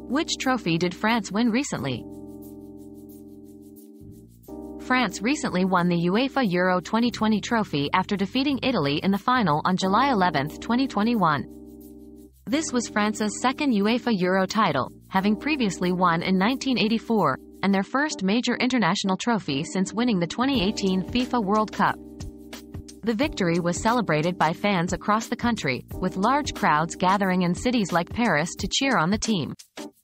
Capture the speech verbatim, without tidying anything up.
Which trophy did France win recently? France recently won the UEFA Euro twenty twenty trophy after defeating Italy in the final on July eleventh, twenty twenty-one. This was France's second UEFA Euro title, having previously won in nineteen eighty-four, and their first major international trophy since winning the twenty eighteen FIFA World Cup. The victory was celebrated by fans across the country, with large crowds gathering in cities like Paris to cheer on the team.